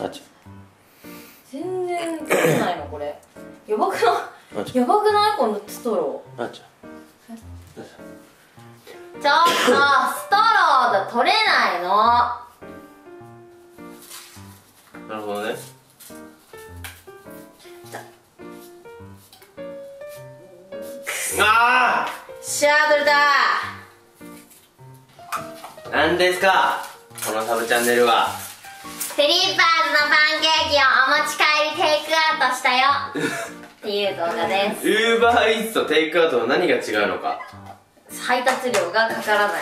あち全然つかないのこれ。やばくない？やばくないこのストロゃんあちゃんー。ちょっとストローだ、取れないの。 なるほどね。あシャー取れた。 あ、なんですかこのサブチャンネルは。 フィリッパーズのパンケーキをお持ち帰りテイクアウトしたよっていう動画です。 ウーバーイーツとテイクアウトの何が違うのか。 配達料がかからない、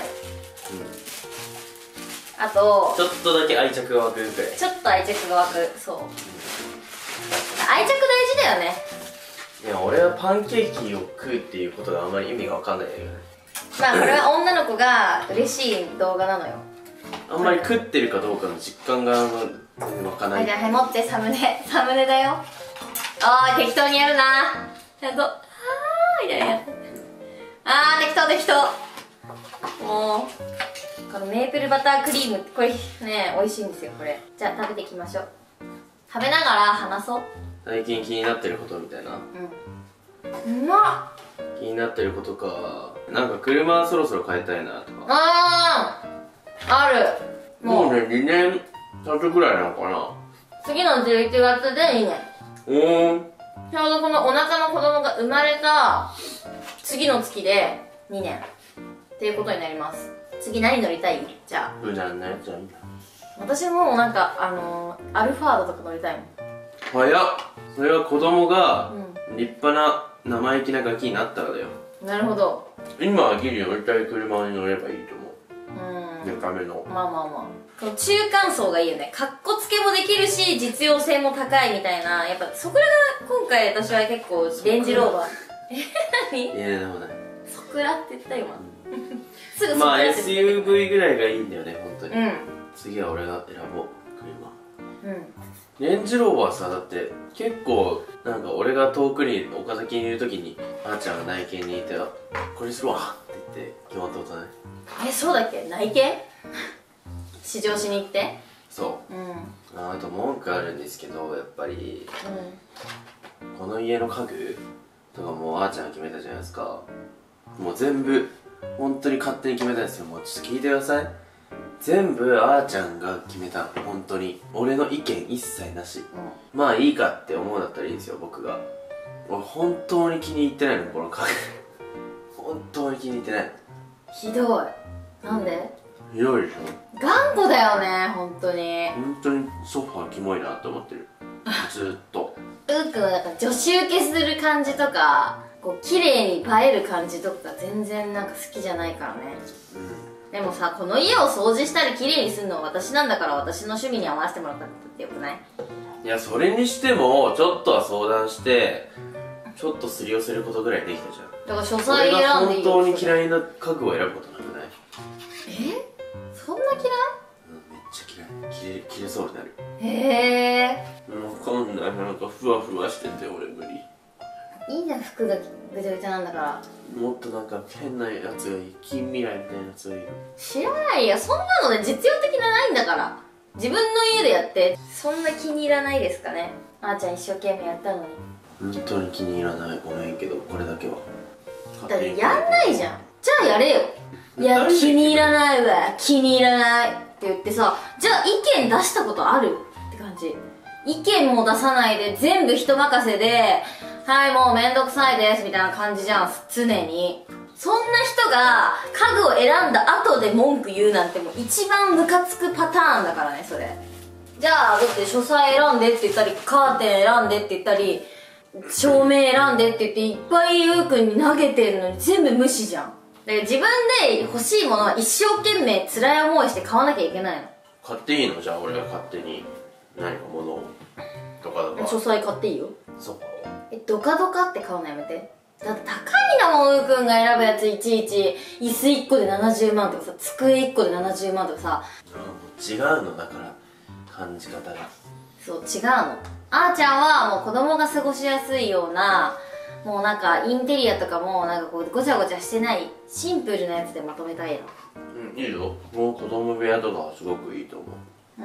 あとちょっとだけ愛着が湧くくらい。 ちょっと愛着が湧く。そう、愛着大事だよね。 いや、俺はパンケーキを食うっていうことがあんまり意味が分かんないよね。 まあこれは女の子が嬉しい動画なのよ。 あんまり食ってるかどうかの実感が全然湧かない。 はい、じゃあはい持って、サムネだよ。あー適当にやるな。ちゃんとみたいな。適当。もうこのメープルバタークリーム、これね美味しいんですよこれ。じゃあ食べていきましょう。食べながら話そう。 最近気になってることみたいな。 うまっ。 気になってることか。なんか車そろそろ変えたいなとか。 ある。 もうね、2年経つぐらいなのかな。 次の11月で2年。ちょうどこのお腹の子供が生まれた次の月で2年っていうことになります。次何乗りたい？じゃあ無難なやつはいいんだ。 私もなんかアルファードとか乗りたいもん。 早っ。それは子供が立派な生意気なガキになったらだよ。 なるほど。 今はギリ乗りたい車に乗ればいいと思う。デカめの。 まあこの中間層がいいよね。かっこつけもできるし実用性も高いみたいな。やっぱそこらが今回私は結構レンジローバー何？ いや、でもないソクラって言った今すぐソクまあラって言った。 SUV ぐらいがいいんだよね、本当に。次は俺が選ぼう、車。レンジローバーさ、だって結構なんか俺が遠くに岡崎にいる時にあーちゃんが内見にいて「これするわ」って言って決まったことない？ そうだっけ？内見試乗しに行って。 そう、あと文句あるんですけど、やっぱり、この家の家具とかもあーちゃんが決めたじゃないですか。もう全部本当に勝手に決めたんですよ。もうちょっと聞いてください。全部あーちゃんが決めた。本当に俺の意見一切なし。まあいいかって思うんだったらいいですよ、僕が。俺本当に気に入ってないの、この家具本当に気に入ってない。 ひどい。なんで？ ひどいでしょ。 頑固だよね、本当に。 本当にソファーキモいなって思ってるずーっと。 うーくんはなんか女子受けする感じとかこう綺麗に映える感じとか全然なんか好きじゃないからね。でもさ、この家を掃除したり綺麗にするのは私なんだから、私の趣味に合わせてもらったってよくない？ いや、それにしてもちょっとは相談してちょっとすり寄せることぐらいできたじゃん。 だから書斎選んでいいよ。 俺が本当に嫌いな家具を選ぶことなくない？ そんな嫌い？ めっちゃ嫌い。切れそうになる。 へえ。 わかんない。なんかふわふわしてて俺無理。 いいじゃん、服がぐちゃぐちゃなんだから。 もっとなんか変なやつがいい。近未来みたいなやつがいいの。 知らないよ、そんなので実用的なないんだから。自分の家でやって。そんな気に入らないですかね。あーちゃん一生懸命やったのに。 本当に気に入らない。ごめんけどこれだけは。 だってやんないじゃん。じゃあやれよ。いや、気に入らないわ、気に入らないって言ってさ、じゃあ意見出したことあるって感じ。意見も出さないで全部人任せで、はいもうめんどくさいですみたいな感じじゃん、常に。そんな人が家具を選んだ後で文句言うなんてもう一番ムカつくパターンだからね、それ。じゃあだって書斎選んでって言ったり、カーテン選んでって言ったり、照明選んでって言っていっぱいゆうくんに投げてるのに全部無視じゃん。だから自分で欲しいものは一生懸命辛い思いして買わなきゃいけないの。 買っていいの？じゃあ俺が勝手に何か物をとか書斎買っていいよ。 ソファーをドカドカって買うのやめて。だって高いなもん、うーくんが選ぶやつ。いちいち椅子1個で70万とかさ、机1個で70万とかさ。 違うのだから感じ方が。 そう、違うの。あーちゃんはもう子供が過ごしやすいような、もうなんかインテリアとかもなんかこうごちゃごちゃしてないシンプルなやつでまとめたいの。 いいよ。もう子供部屋とかはすごくいいと思う。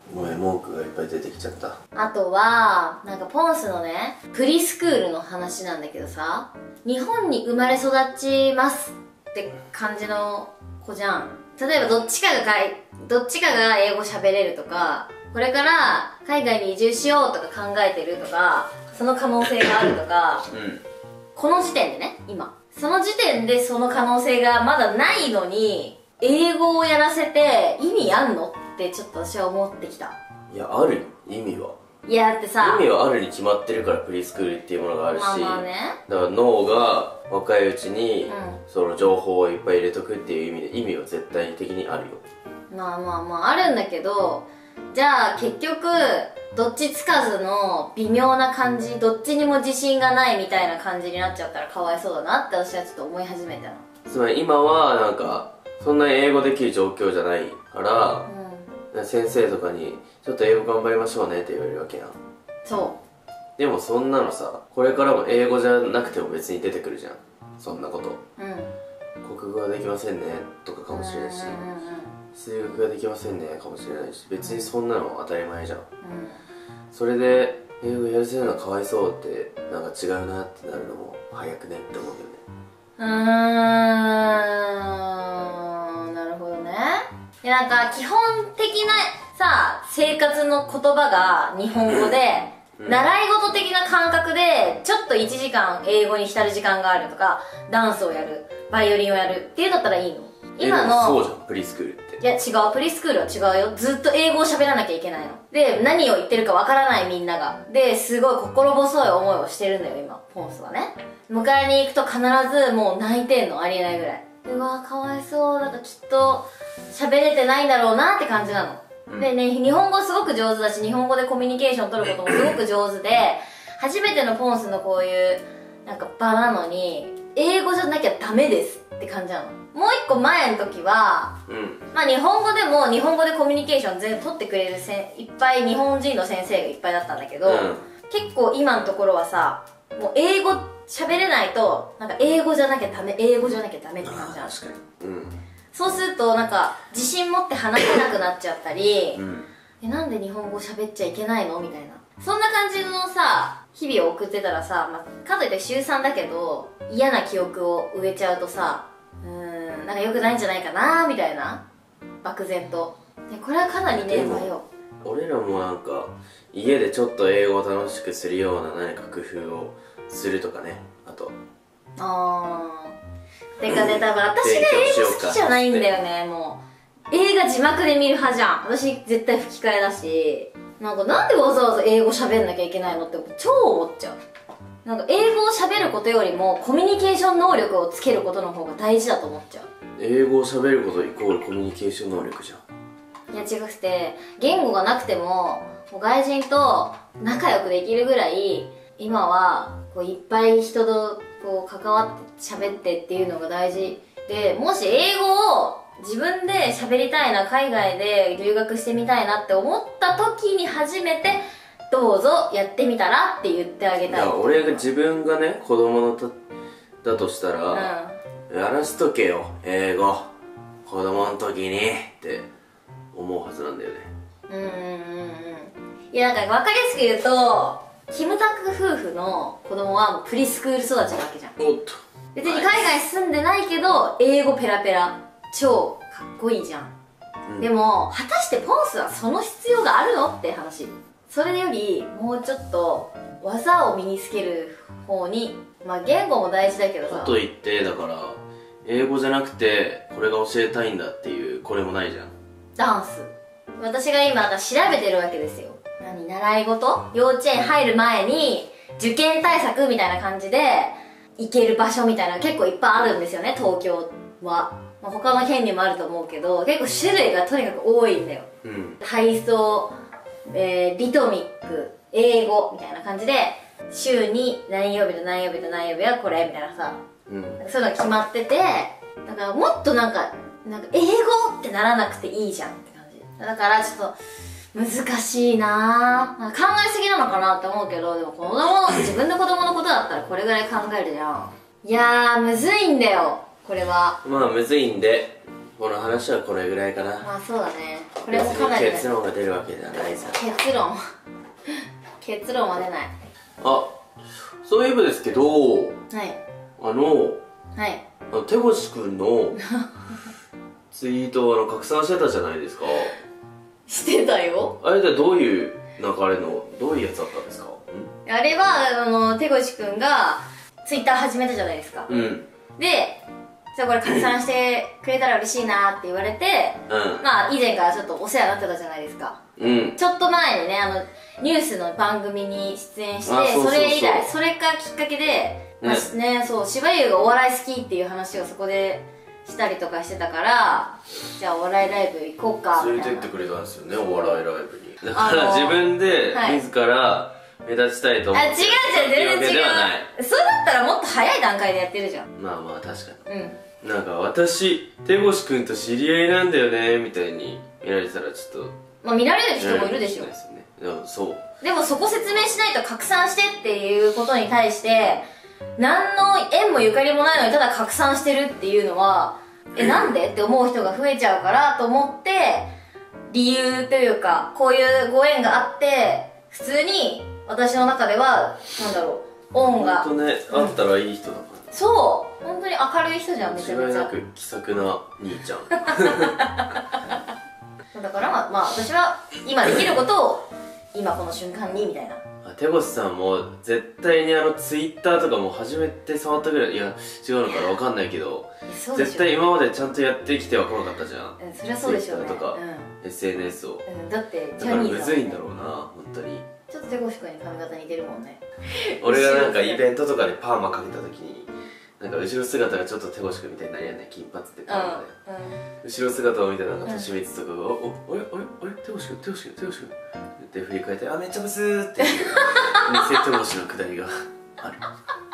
ごめん、文句がいっぱい出てきちゃった。 あとはなんかポンスのねプリスクールの話なんだけどさ、日本に生まれ育ちますって感じの子じゃん。例えばどっちかが英語喋れるとか、これから海外に移住しようとか考えてるとか、その可能性があるとか、この時点でね、今その時点でその可能性がまだないのに英語をやらせて意味あんのってちょっと私は思ってきた。 いや、あるよ、意味は。 いやだってさ、 意味はあるに決まってるから、プリスクールっていうものがあるし、 まあね、 だから脳が若いうちに、その情報をいっぱい入れとくっていう意味で、意味は絶対的にあるよ。 まああるんだけど、じゃあ結局どっちつかずの微妙な感じ、どっちにも自信がないみたいな感じになっちゃったらかわいそうだなって私はちょっと思い始めたの。 つまり今はなんかそんなに英語できる状況じゃないから、先生とかにちょっと英語頑張りましょうねって言われるわけやん。 そでもそんなのさ、これからも英語じゃなくても別に出てくるじゃん、そんなこと。国語ができませんねとかかもしれないし、数学ができませんねかもしれないし、別にそんなの当たり前じゃん。それで英語やらせるのはかわいそうってなんか違うなってなるのも早くねって思うよね。 なるほどね。でなんか基本的なさ生活の言葉が日本語で、習い事的な感覚でちょっと1時間英語に浸る時間があるとか、ダンスをやる、バイオリンをやるっていうだったらいいの。今のそうじゃん、プリスクールって。 いや違う、プリスクールは違うよ。ずっと英語を喋らなきゃいけないので、何を言ってるかわからないみんながですごい心細い思いをしてるんだよ今ポンスはね。迎えに行くと必ずもう泣いてんの、ありえないぐらい。うわかわいそう、なんかきっと喋れてないんだろうなって感じなの、でね、日本語すごく上手だし、日本語でコミュニケーション取ることもすごく上手で、初めてのポンスのこういうなんか場なのに英語じゃなきゃダメですって感じなの。もう一個前の時は、まあ日本語でも日本語でコミュニケーション全部取ってくれるいっぱい日本人の先生がいっぱいだったんだけど、結構今のところはさ、もう英語喋れないとなんか英語じゃなきゃダメ、英語じゃなきゃダメって感じなの。 確かに。 そうするとなんか自信持って話せなくなっちゃったり、なんで日本語喋っちゃいけないのみたいな、そんな感じのさ日々を送ってたらさ、かといって週3だけど嫌な記憶を植えちゃうとさ、なんか良くないんじゃないかなみたいな、漠然と。でこれはかなりね、迷う。俺らもなんか家でちょっと英語を楽しくするような何か工夫をするとかね。あとてかね、多分私が英語好きじゃないんだよね。もう映画字幕で見る派じゃん。私絶対吹き替えだし、なんでわざわざ英語喋んなきゃいけないのって超思っちゃう。なんか英語を喋ることよりもコミュニケーション能力をつけることの方が大事だと思っちゃう。 英語を喋ることイコールコミュニケーション能力じゃん。 いや違くて、言語がなくても外人と仲良くできるぐらい今はこういっぱい人とこう関わって喋ってっていうのが大事で、もし英語を自分で喋りたいな、海外で留学してみたいなって思った時に初めてどうぞやってみたらって言ってあげたい。 いや、俺が自分がね子供のだとしたら、やらしとけよ英語子供の時にって思うはずなんだよね。 いやなんか分かりやすく言うと、キムタク夫婦の子供はもうプリスクール育ちなわけじゃん。 おっと、 別に海外住んでないけど英語ペラペラ、超かっこいいじゃん、でも果たしてポンスはその必要があるのって話。それよりもうちょっと技を身につける方に、言語も大事だけどさ、 かといってだから英語じゃなくてこれが教えたいんだっていうこれもないじゃん。 ダンス、私が今調べてるわけですよ。習い事、幼稚園入る前に受験対策みたいな感じで行ける場所みたいなの結構いっぱいあるんですよね、東京は。他の県にもあると思うけど、結構種類がとにかく多いんだよ。体操、リトミック、英語みたいな感じで週に何曜日と何曜日と何曜日はこれみたいなさ、そういうのが決まってて、だからもっとなんか英語ってならなくていいじゃんって感じだから、ちょっと難しいなぁ。考えすぎなのかなって思うけど、でも自分の子供のことだったらこれぐらい考えるじゃん。いやーむずいんだよこれは。 むずいんでこの話はこれぐらいかな。 まあそうだね。これもかなり結論が出るわけではないさ。 結論は出ない。 あ、そういえばですけど、 はい、 手越くんのツイートを拡散してたじゃないですか。 してたよ。 あれでどういう流れのどういうやつだったんですか？ あれは手越くんがツイッター始めたじゃないですか。で、じゃあこれ拡散してくれたら嬉しいなって言われて、まあ以前からちょっとお世話になってたじゃないですか。ちょっと前にね、ニュースの番組に出演して、それ以来、それがきっかけで、そう、柴優がお笑い好きっていう話をそこでしたりとかしてたから、じゃあお笑いライブ行こうかみたいな。 連れてってくれたんですよね、お笑いライブに。だから自分で自ら目立ちたいと思って違う全然違う。それだったらもっと早い段階でやってるじゃん。 まあまあ確かに。なんか私手越くんと知り合いなんだよねみたいに見られたらちょっと、 まあ見られる人もいるでしょ。 そうでもそこ説明しないと拡散してっていうことに対して何の縁もゆかりもないのにただ拡散してるっていうのはなんでって思う人が増えちゃうからと思って、理由というかこういうご縁があって普通に私の中では恩が本当ね、あったらいい人だから。 そう本当に明るい人じゃん。めちゃめちゃ間違いなく気さくな兄ちゃん。 だからまあ私は今できることを今この瞬間にみたいな。 手越さんも絶対にツイッターとかも初めて触ったぐらい、いや違うのかな分かんないけど、絶対今までちゃんとやってきては来なかったじゃん。 そりゃそうでしょうね。 Twitter とか SNS を。 だってだからむずいんだろうな本当に。 ちょっと手越くんに髪型似てるもんね。 俺がなんかイベントとかでパーマかけた時になんか後ろ姿がちょっと手越くんみたいになりやんね、金髪でパーマで。後ろ姿を見てなんか年光とかが「あれ手越くん」って振り返って「あ、めっちゃブスー」って偽手越のくだりがある。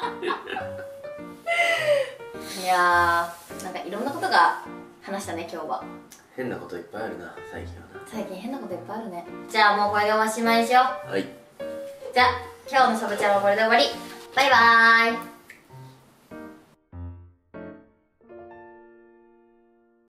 いやー、なんかいろんなことが話したね今日は。 変なこといっぱいあるな最近はな。 最近変なこといっぱいあるね。じゃあもうこれでおしまいにしよう。 はい。 じゃあ今日のサブチャンはこれで終わり。バイバーイ。